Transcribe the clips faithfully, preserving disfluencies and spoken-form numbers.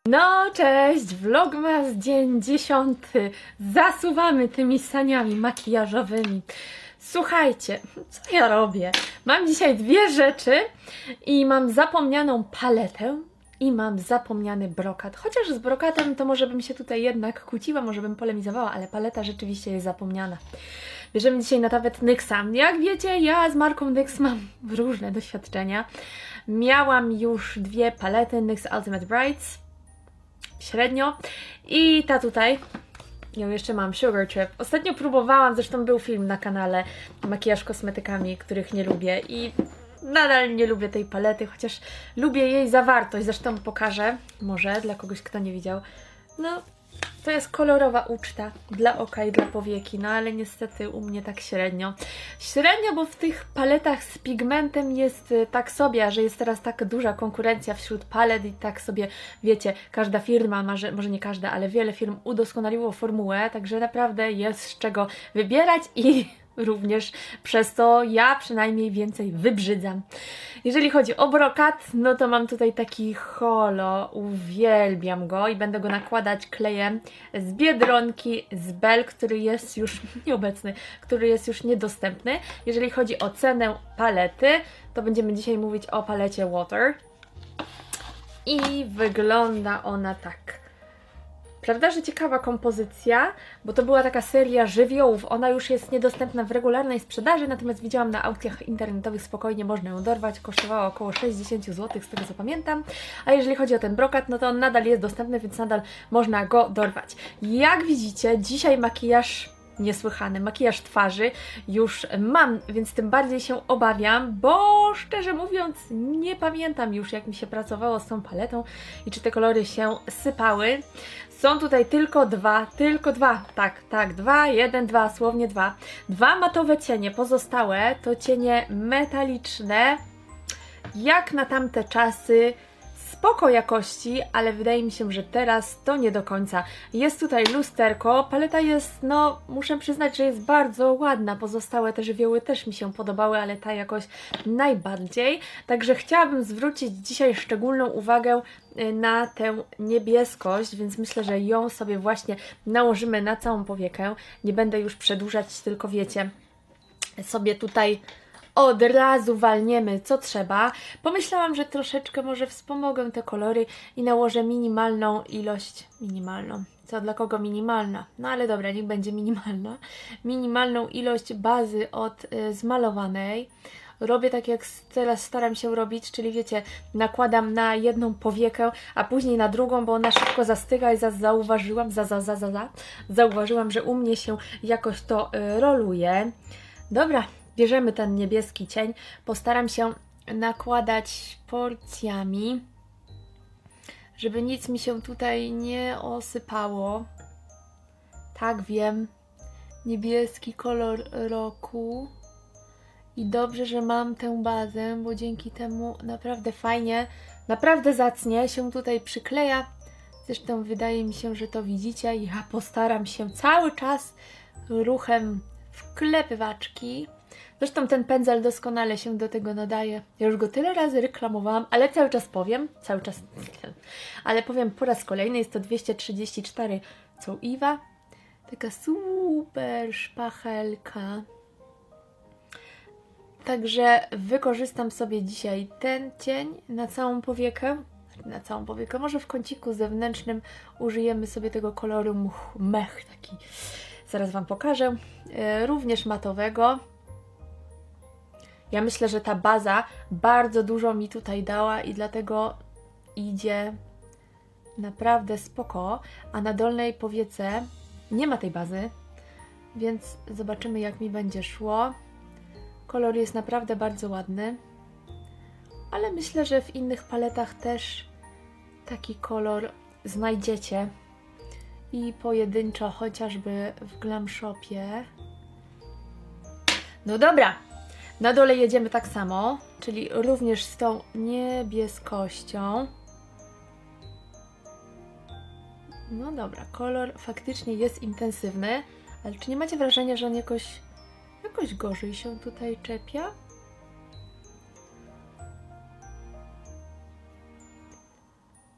No cześć, vlogmas dzień dziesiąty. Zasuwamy tymi saniami makijażowymi. Słuchajcie, co ja robię? Mam dzisiaj dwie rzeczy i mam zapomnianą paletę i mam zapomniany brokat. Chociaż z brokatem to może bym się tutaj jednak kłóciła, może bym polemizowała, ale paleta rzeczywiście jest zapomniana. Bierzemy dzisiaj na tapet Nyxa. Jak wiecie, ja z marką Nyx mam różne doświadczenia. Miałam już dwie palety NYX Ultimate Brights. Średnio. I ta tutaj, ją jeszcze mam, Sugar Trip. Ostatnio próbowałam, zresztą był film na kanale makijaż kosmetykami, których nie lubię i nadal nie lubię tej palety, chociaż lubię jej zawartość. Zresztą pokażę, może dla kogoś, kto nie widział. No, to jest kolorowa uczta dla oka i dla powieki, no ale niestety u mnie tak średnio. Średnio, bo w tych paletach z pigmentem jest tak sobie, że jest teraz tak duża konkurencja wśród palet i tak sobie, wiecie, każda firma, może, może nie każda, ale wiele firm udoskonaliło formułę, także naprawdę jest z czego wybierać i również przez to ja przynajmniej więcej wybrzydzam. Jeżeli chodzi o brokat, no to mam tutaj taki holo, uwielbiam go i będę go nakładać klejem z Biedronki, z Bell, który jest już nieobecny, który jest już niedostępny. Jeżeli chodzi o cenę palety, to będziemy dzisiaj mówić o palecie Water i wygląda ona tak. Prawda, że ciekawa kompozycja, bo to była taka seria żywiołów, ona już jest niedostępna w regularnej sprzedaży, natomiast widziałam na aukcjach internetowych, spokojnie można ją dorwać, kosztowała około sześćdziesiąt złotych z tego co pamiętam, a jeżeli chodzi o ten brokat, no to on nadal jest dostępny, więc nadal można go dorwać. Jak widzicie, dzisiaj makijaż niesłychany, makijaż twarzy już mam, więc tym bardziej się obawiam, bo szczerze mówiąc nie pamiętam już, jak mi się pracowało z tą paletą i czy te kolory się sypały. Są tutaj tylko dwa, tylko dwa, tak, tak, dwa, jeden, dwa, słownie dwa. Dwa matowe cienie, pozostałe to cienie metaliczne, jak na tamte czasy, spoko jakości, ale wydaje mi się, że teraz to nie do końca. Jest tutaj lusterko, paleta jest, no muszę przyznać, że jest bardzo ładna, pozostałe te żywioły też mi się podobały, ale ta jakoś najbardziej. Także chciałabym zwrócić dzisiaj szczególną uwagę na tę niebieskość, więc myślę, że ją sobie właśnie nałożymy na całą powiekę. Nie będę już przedłużać, tylko wiecie, sobie tutaj od razu walniemy co trzeba. Pomyślałam, że troszeczkę może wspomogę te kolory i nałożę minimalną ilość, minimalną, co dla kogo minimalna? No ale dobra, niech będzie minimalna. Minimalną ilość bazy od y, zmalowanej. Robię tak, jak teraz staram się robić, czyli wiecie, nakładam na jedną powiekę, a później na drugą, bo ona szybko zastyga i za, zauważyłam, za, za, za, za, za, zauważyłam, że u mnie się jakoś to y, roluje. Dobra, bierzemy ten niebieski cień, postaram się nakładać porcjami, żeby nic mi się tutaj nie osypało. Tak, wiem, niebieski kolor roku i dobrze, że mam tę bazę, bo dzięki temu naprawdę fajnie, naprawdę zacnie się tutaj przykleja. Zresztą wydaje mi się, że to widzicie. Ja postaram się cały czas ruchem wklepywaczki. Zresztą ten pędzel doskonale się do tego nadaje. Ja już go tyle razy reklamowałam, ale cały czas powiem, cały czas, ale powiem po raz kolejny, jest to dwieście trzydzieści cztery Coiva. Taka super szpachelka. Także wykorzystam sobie dzisiaj ten cień na całą powiekę. Na całą powiekę, może w kąciku zewnętrznym użyjemy sobie tego koloru much, mech taki. Zaraz Wam pokażę. E, również matowego. Ja myślę, że ta baza bardzo dużo mi tutaj dała i dlatego idzie naprawdę spoko. A na dolnej powiece nie ma tej bazy, więc zobaczymy, jak mi będzie szło. Kolor jest naprawdę bardzo ładny, ale myślę, że w innych paletach też taki kolor znajdziecie. I pojedynczo, chociażby w Glam Shopie. No dobra, na dole jedziemy tak samo, czyli również z tą niebieskością. No dobra, kolor faktycznie jest intensywny, ale czy nie macie wrażenia, że on jakoś, jakoś gorzej się tutaj czepia?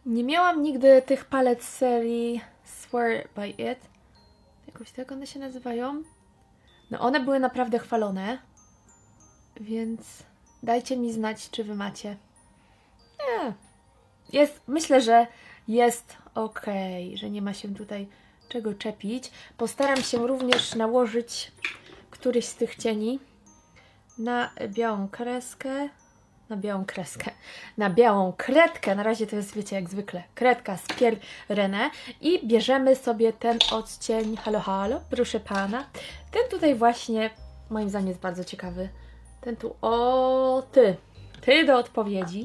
Nie miałam nigdy tych palet z serii Swear by It. Jakoś tak one się nazywają. No one były naprawdę chwalone. Więc dajcie mi znać, czy wy macie. Nie. Jest, myślę, że jest ok, że nie ma się tutaj czego czepić. Postaram się również nałożyć któryś z tych cieni na białą kreskę. Na białą kreskę. Na białą kredkę. Na razie to jest, wiecie, jak zwykle, kredka z Pierre René. I bierzemy sobie ten odcień halo halo, proszę pana. Ten tutaj właśnie, moim zdaniem, jest bardzo ciekawy. Ten tu, o ty, ty do odpowiedzi.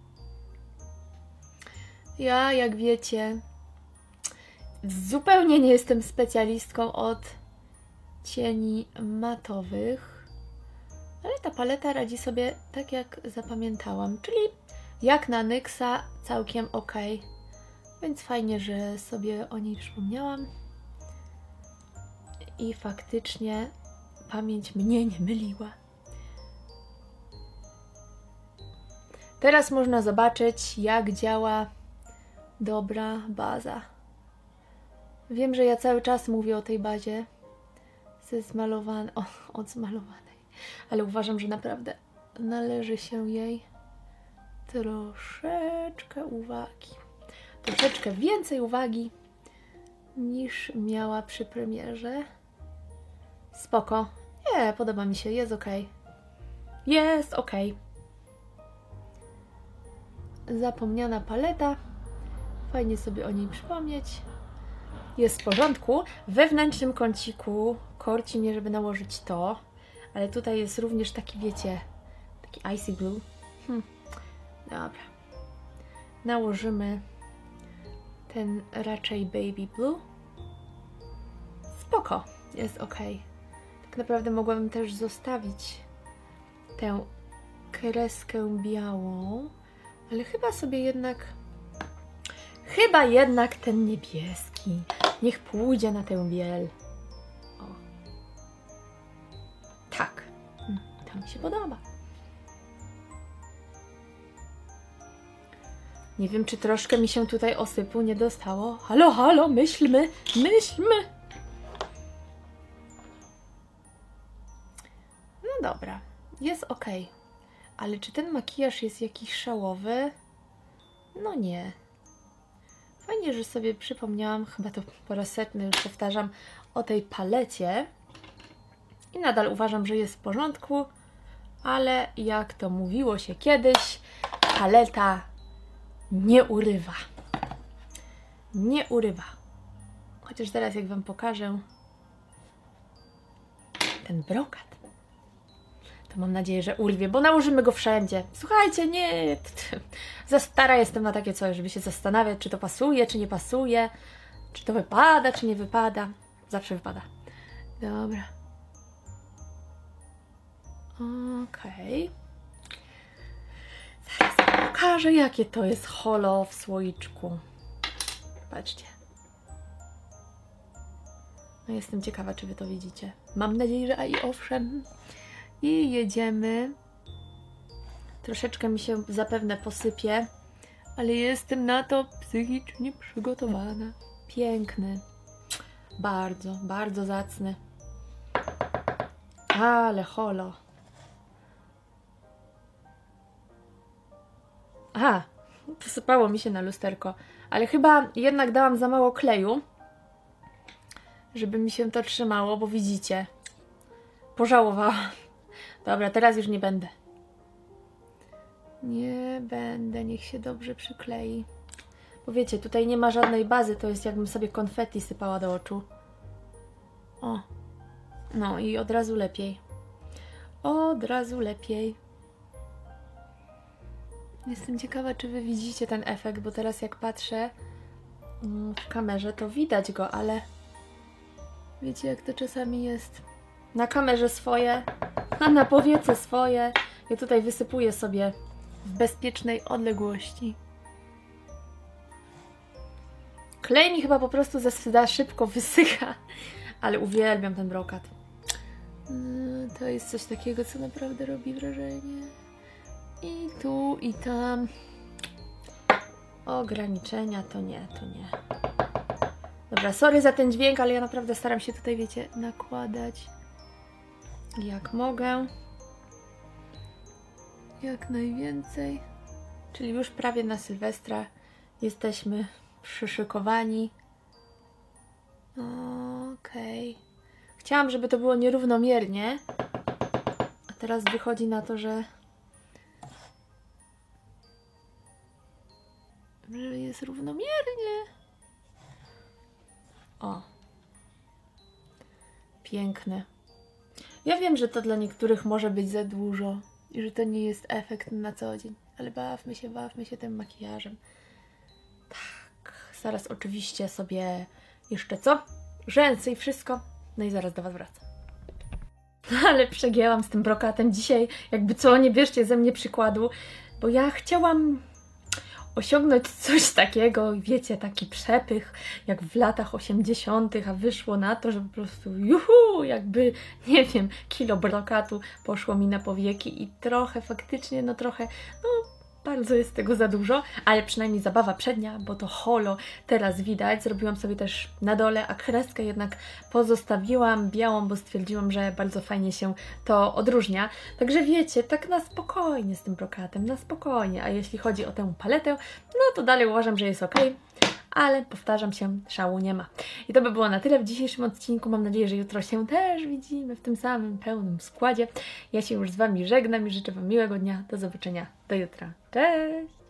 Ja, jak wiecie, zupełnie nie jestem specjalistką od cieni matowych, ale ta paleta radzi sobie tak, jak zapamiętałam, czyli jak na Nyxa całkiem ok, więc fajnie, że sobie o niej przypomniałam i faktycznie pamięć mnie nie myliła. Teraz można zobaczyć, jak działa dobra baza. Wiem, że ja cały czas mówię o tej bazie ze zmalowanej, o, od zmalowanej, ale uważam, że naprawdę należy się jej troszeczkę uwagi. Troszeczkę więcej uwagi niż miała przy premierze. Spoko. Nie, podoba mi się, jest ok. Jest ok. Zapomniana paleta. Fajnie sobie o niej przypomnieć. Jest w porządku. W wewnętrznym kąciku korci mnie, żeby nałożyć to. Ale tutaj jest również taki, wiecie, taki icy blue. Hm. Dobra. Nałożymy ten raczej baby blue. Spoko. Jest ok. Tak naprawdę mogłabym też zostawić tę kreskę białą. Ale chyba sobie jednak... Chyba jednak ten niebieski. Niech pójdzie na tę biel. O. Tak. To mi się podoba. Nie wiem, czy troszkę mi się tutaj osypu nie dostało. Halo, halo, myślmy, myślmy. No dobra, jest ok. Ale czy ten makijaż jest jakiś szałowy? No nie. Fajnie, że sobie przypomniałam, chyba to po raz setny już powtarzam, o tej palecie. I nadal uważam, że jest w porządku, ale jak to mówiło się kiedyś, paleta nie urywa. Nie urywa. Chociaż teraz, jak wam pokażę ten brokat, to mam nadzieję, że urwie, bo nałożymy go wszędzie. Słuchajcie, nie... Za stara jestem na takie coś, żeby się zastanawiać, czy to pasuje, czy nie pasuje, czy to wypada, czy nie wypada. Zawsze wypada. Dobra. Okej. Okay. Zaraz wam pokażę, jakie to jest holo w słoiczku. Patrzcie. No jestem ciekawa, czy wy to widzicie. Mam nadzieję, że a i owszem. I jedziemy. Troszeczkę mi się zapewne posypie, ale jestem na to psychicznie przygotowana. Piękny. Bardzo, bardzo zacny. Ale holo. Aha, posypało mi się na lusterko, ale chyba jednak dałam za mało kleju, żeby mi się to trzymało, bo widzicie, pożałowałam. Dobra, teraz już nie będę. Nie będę, niech się dobrze przyklei. Bo wiecie, tutaj nie ma żadnej bazy, to jest jakbym sobie konfetti sypała do oczu. O, no i od razu lepiej. Od razu lepiej. Jestem ciekawa, czy wy widzicie ten efekt, bo teraz jak patrzę w kamerze, to widać go, ale wiecie, jak to czasami jest. Na kamerze swoje, a na powiece swoje. Ja tutaj wysypuję sobie w bezpiecznej odległości. Klej mi chyba po prostu za szybko wysycha, ale uwielbiam ten brokat. To jest coś takiego, co naprawdę robi wrażenie. I tu, i tam. ograniczenia to nie, to nie. Dobra, sorry za ten dźwięk, ale ja naprawdę staram się tutaj, wiecie, nakładać jak mogę. Jak najwięcej. Czyli już prawie na Sylwestra jesteśmy przyszykowani. Okej. Okay. Chciałam, żeby to było nierównomiernie. A teraz wychodzi na to, że... że jest równomiernie. O. Piękne. Ja wiem, że to dla niektórych może być za dużo i że to nie jest efekt na co dzień, ale bawmy się, bawmy się tym makijażem. Tak, zaraz oczywiście sobie jeszcze co? Rzęsy i wszystko. No i zaraz do Was wracam. Ale przegięłam z tym brokatem dzisiaj, jakby co, nie bierzcie ze mnie przykładu, bo ja chciałam osiągnąć coś takiego, wiecie, taki przepych, jak w latach osiemdziesiątych, a wyszło na to, że po prostu juhu, jakby, nie wiem, kilo brokatu poszło mi na powieki i trochę faktycznie, no trochę, no bardzo jest tego za dużo, ale przynajmniej zabawa przednia, bo to holo teraz widać. Zrobiłam sobie też na dole, a kreskę jednak pozostawiłam białą, bo stwierdziłam, że bardzo fajnie się to odróżnia. Także wiecie, tak na spokojnie z tym brokatem, na spokojnie. A jeśli chodzi o tę paletę, no to dalej uważam, że jest ok. Ale powtarzam się, szału nie ma. I to by było na tyle w dzisiejszym odcinku. Mam nadzieję, że jutro się też widzimy w tym samym pełnym składzie. Ja się już z Wami żegnam i życzę Wam miłego dnia. Do zobaczenia do jutra. Cześć!